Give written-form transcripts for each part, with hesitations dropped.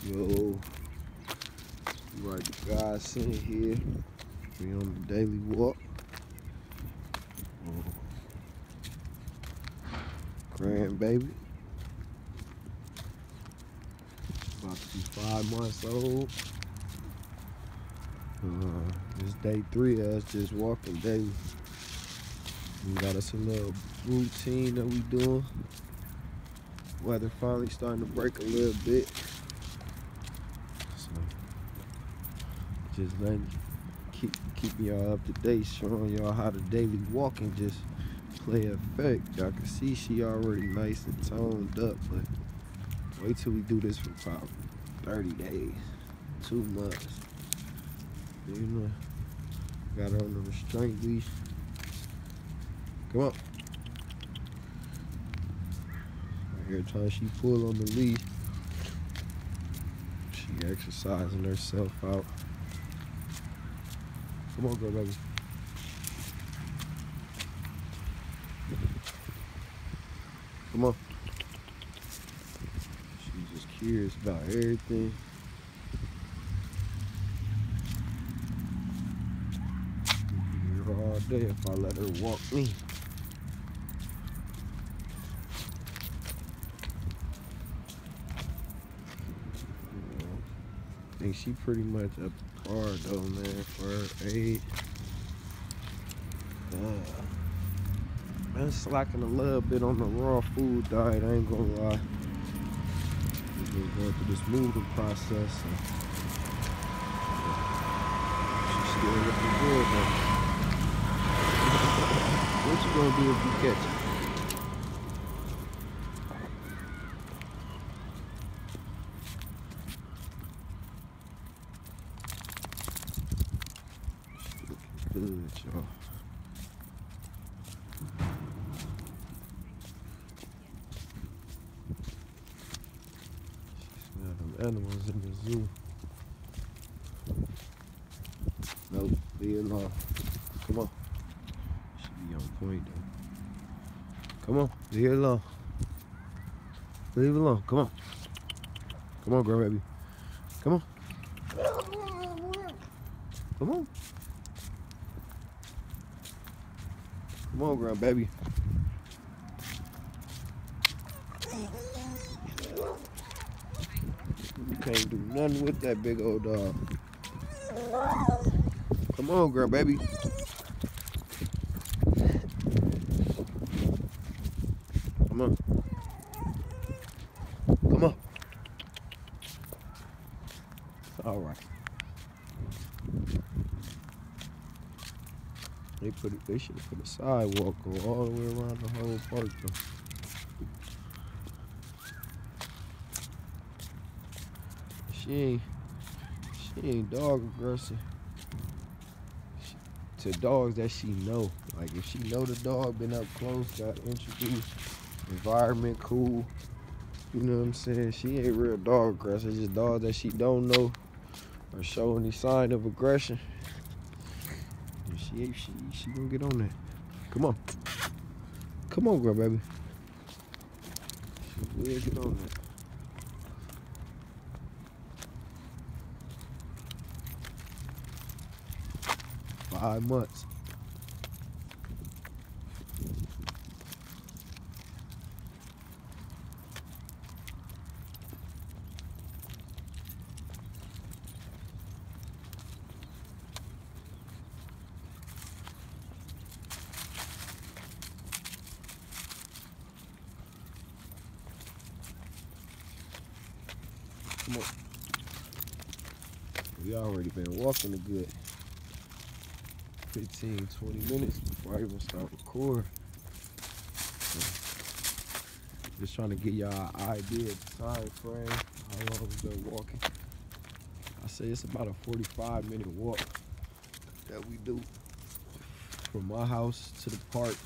Yo, right, the guys sitting here. We on the daily walk. GrandBaby, about to be 5 months old. It's day 3 of us just walking daily. We got us a little routine that we doing. Weather finally starting to break a little bit. So just letting keep y'all up to date, showing y'all how the daily walking just play effect. Y'all can see she already nice and toned up, but wait till we do this for about 30 days, 2 months. You know, got her on the restraint leash. Come on. Every time she pull on the leash, she exercising herself out. Come on, girl, baby. Come on. She's just curious about everything. I'll be here all day if I let her walk me. I think she pretty much up to par though, man, for her age. Been slacking a little bit on the raw food diet, I ain't gonna lie. We've been going through this moving process. So she's still looking good though. What you gonna do if you catch her? Good, y'all. Smell them animals in the zoo. Nope, leave it alone. Come on. She be on point though. Come on, leave it alone. Leave it alone. Come on. Come on, GrandBaby. Come on. Come on. Come on, GrandBaby. You can't do nothing with that big old dog. Come on, GrandBaby. Come on. Come on. All right. They should have put a sidewalk go all the way around the whole park though. She ain't dog aggressive to dogs that she know. Like if she know the dog, been up close, got introduced, environment cool, you know what I'm saying? She ain't real dog aggressive. It's just dogs that she don't know or show any sign of aggression. She gonna get on that. Come on. Come on, GrandBaby. She will get on that. 5 months. Come on. We already been walking a good 15, 20 minutes before I even start recording. So, just trying to get y'all an idea of the time frame, how long we've been walking. I say it's about a 45-minute walk that we do from my house to the park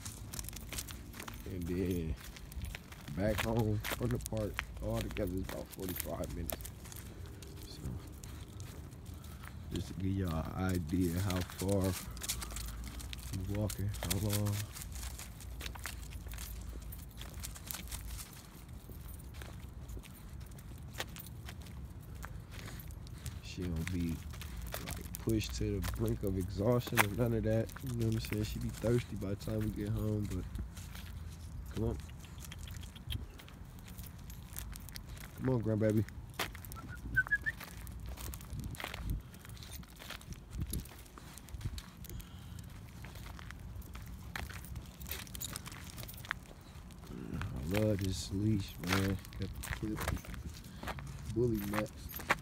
and then back home from the park. All together is about 45 minutes. So just to give y'all an idea how far we walking, how long. She don't be like pushed to the brink of exhaustion or none of that. You know what I'm saying? She be thirsty by the time we get home, but come on. Come on, GrandBaby. I love this leash, man. Got the clip. Bully Max.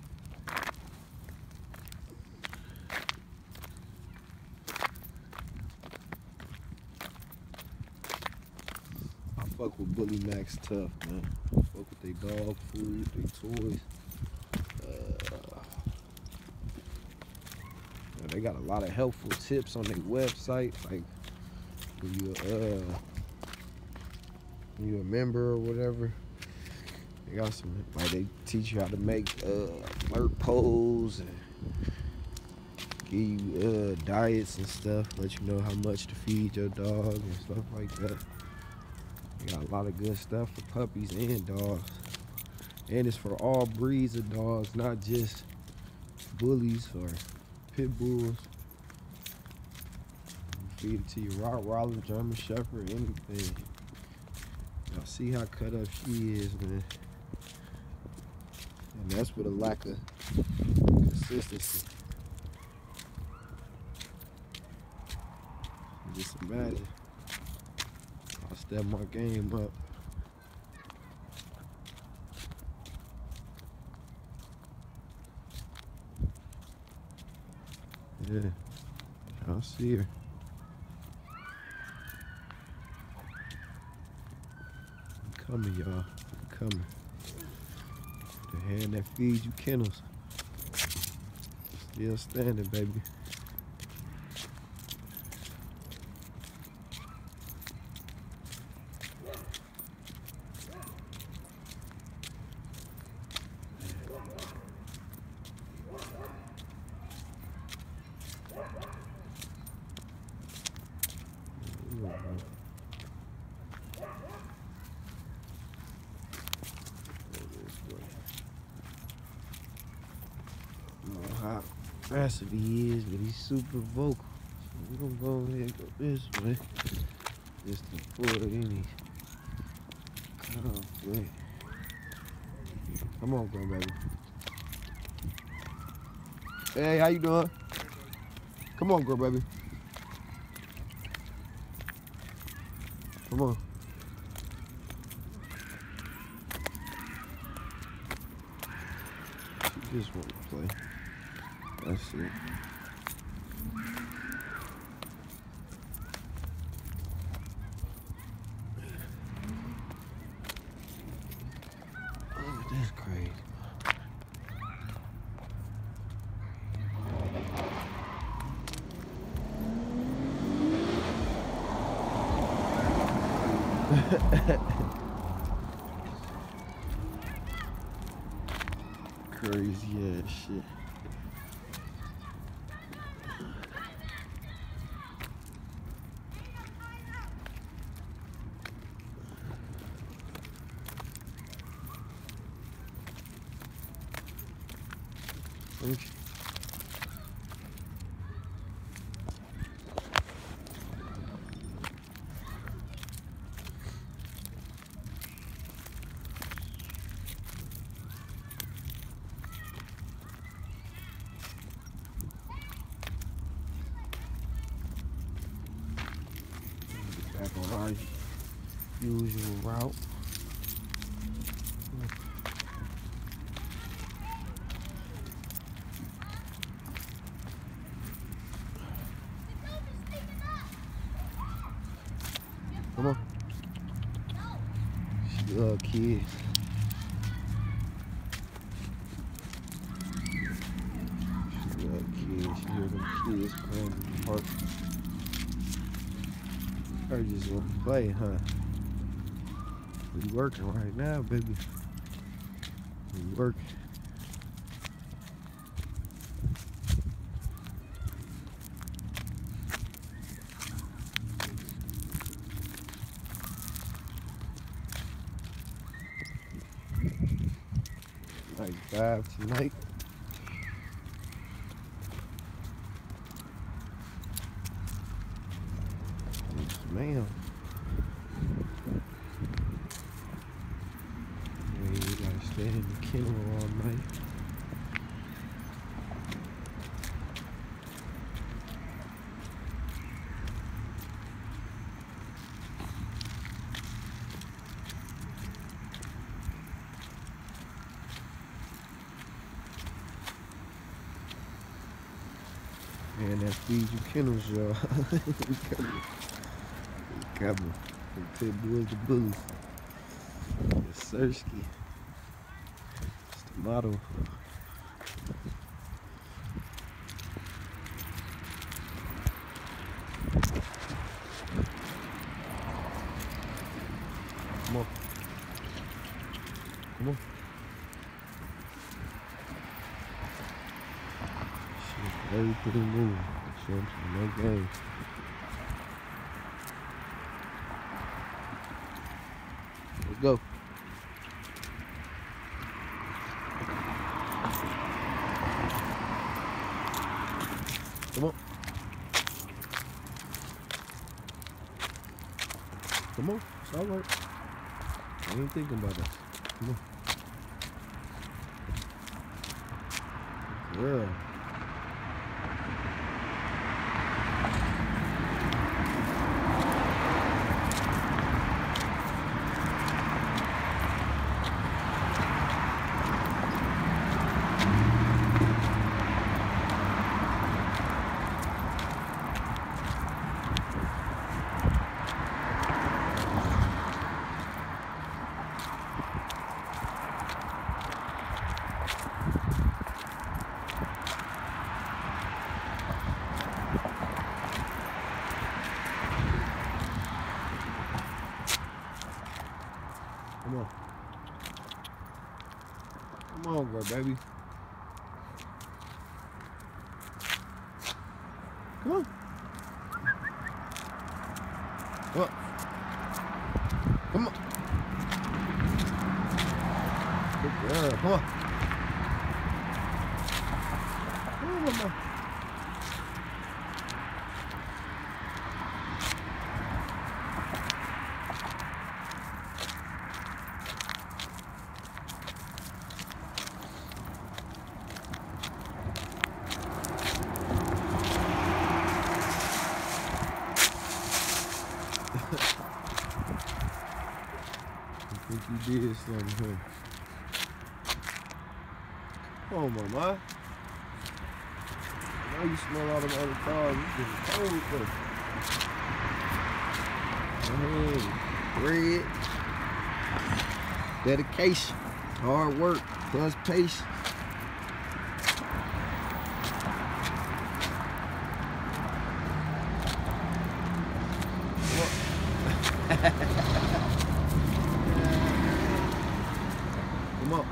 I fuck with Bully Max tough, man. I fuck with they dog food, they toys. They got a lot of helpful tips on their website, like when you a member or whatever. They got some, like they teach you how to make flirt pose and give you diets and stuff, let you know how much to feed your dog and stuff like that. They got a lot of good stuff for puppies and dogs. And it's for all breeds of dogs, not just bullies or pit bulls. You feed it to your Rottweiler, German Shepherd, anything. Y'all see how cut up she is, man. And that's with a lack of consistency. Just imagine, I'll step my game up. Yeah, y'all see her. I'm coming, y'all. I'm coming. The hand that feeds you kennels. Still standing, baby. I don't know how aggressive he is, but he's super vocal. So we're gonna go ahead and go this way. Just to avoid any conflict. Come on, GrandBaby. Hey, how you doing? Come on, GrandBaby. Come on. She just want to play. That's it. Oh, that's crazy. Crazy ass shit. Thank you. Back on our usual route. Come on. She love kids. She love kids. She hear them kids playing in the park. Her just want to play, huh? We working right now, baby. We working. Nice vibe tonight. Ma'am. Yeah, you gotta stay in the kennel all night. Man, that feeds you kennels, y'all. Come on. Pit bulls the bullies. It's Sersky. It's the motto. Come on. Come on. Shit, everything moving. Show them no game. Let's go. Come on. Come on. It's all right. I ain't thinking about that. Come on. Yeah. Come on. Come on, GrandBaby. Come on. Come on. Come on. Good girl. Come on. Come on, mama. I think you did something, huh? Come on, mama. I know you smell all them other cars. You getting cold, though. Bread. Dedication. Hard work. Plus patience. Come on.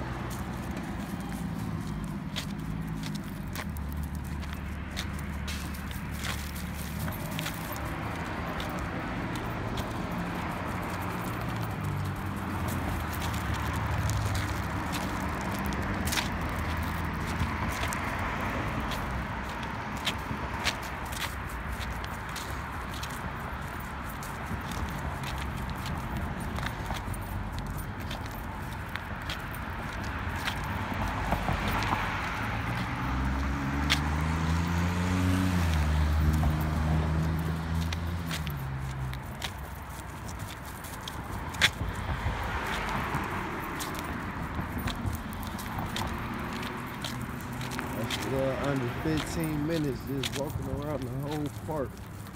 Under 15 minutes just walking around the whole park.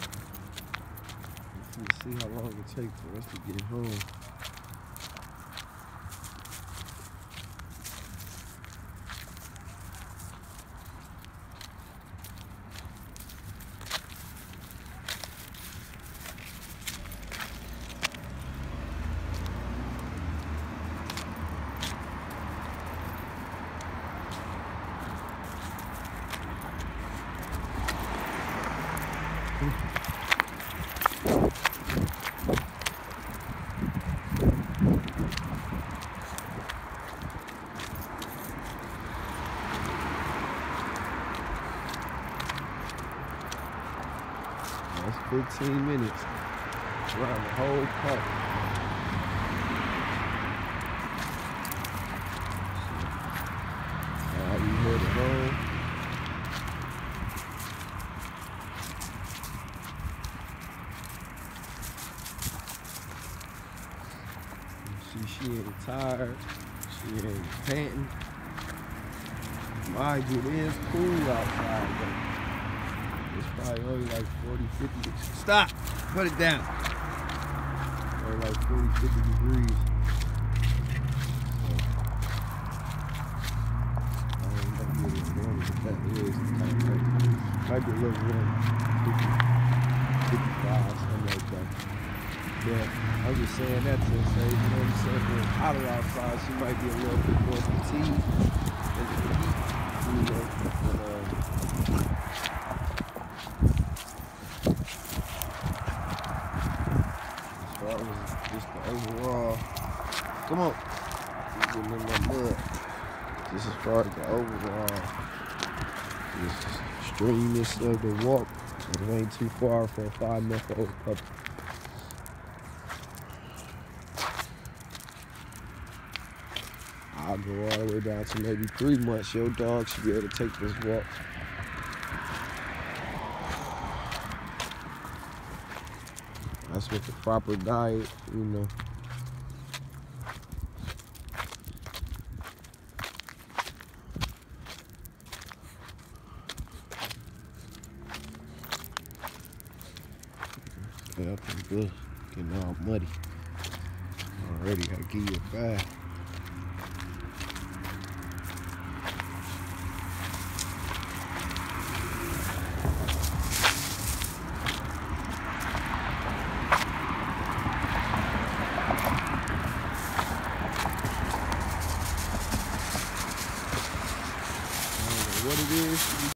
Let's see how long it takes for us to get home. That's 15 minutes. around the whole park. Now we headed home. See, she ain't tired. She ain't panting. Mind you, it is cool outside, though. It's probably only like 40, 50. Stop! Put it down. Only like 40, 50 degrees. So, I don't know if it's warm, but that is kind of like, might be a little warm. 55, something like that. Yeah, I'm just saying that to say, you know what I'm saying? If it's hotter outside, she might be a little bit more fatigued than the heat, you know. As far as just the overall, come on, we're getting in that mud. Just as far as the overall, just streamness of the walk, it ain't too far for a 5-month-old puppy. I'll go all the way down to maybe 3 months. Your dog should be able to take this walk. That's with the proper diet, you know. Yeah, pretty good. Getting all muddy. Already gotta give you a bath. What it is.